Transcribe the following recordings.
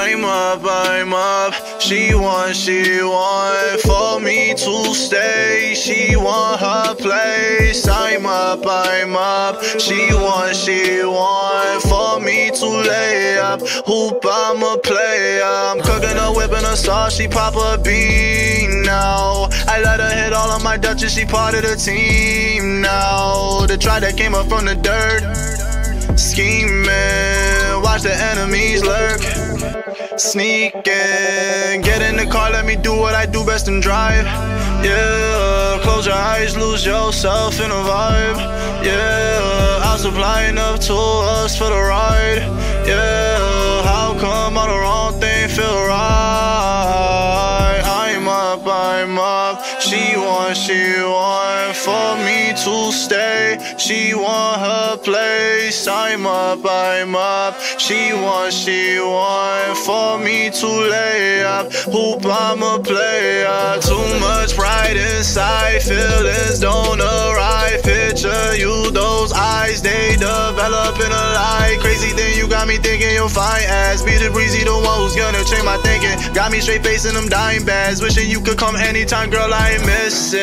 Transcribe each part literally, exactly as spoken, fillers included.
I'm up, I'm up. She want, she want for me to stay. She want her place. I'm up, I'm up. She want, she want for me to lay up. Hoop, I'm a player. I'm cooking her, whipping her sauce. She pop a bean now. I let her hit all of my Dutches. She part of the team now. The try that came up from the dirt. Scheming, watch the enemies lurk. Sneaking, get in the car, let me do what I do best and drive. Yeah, close your eyes, lose yourself in a vibe. Yeah, I'll supply enough to us for the ride. Yeah, how come all the wrong thing feel right? I'm up, I'm up. She want, she want for me to stay. She want her place. I'm up, I'm up. She want, she want for me to lay up. Hoop, I'm a player. Too much pride inside. Feelings don't arrive. Picture you, those eyes, they develop in a lie. Crazy thing, you got me thinking you'll fine ass. Be the breezy, the one who's gonna change my thinking. Got me straight facing them dime bags. Wishing you could come anytime, girl, I ain't missing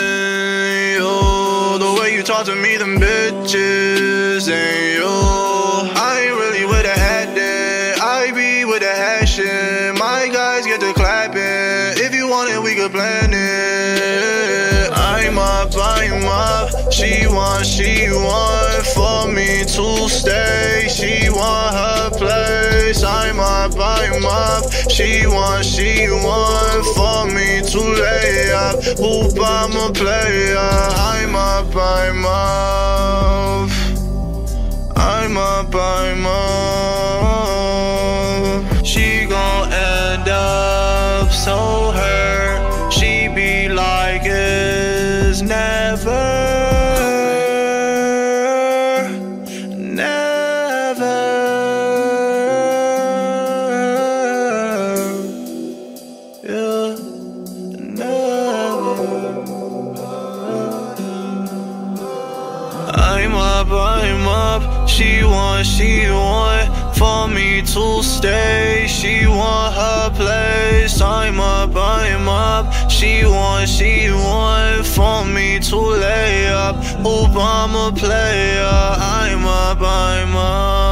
you. The way you talk to me, them bitches ain't you. I ain't really with the acting, I be with the action. My guys get to clapping. If you want it, we could plan it. I'm up, I'm up. She want, she want for me to stay. She want her place. I'm up, I'm up. She want, she want for me to lay up. Hoop, I'm a player. I'm up, I'm up. I'm up, I'm up. She gon' end up so hurt. She be like it's never. I'm up, I'm up. She want, she want for me to stay. She want her place. I'm up, I'm up. She want, she want for me to lay up. Hoop, I'm a player. I'm up, I'm up.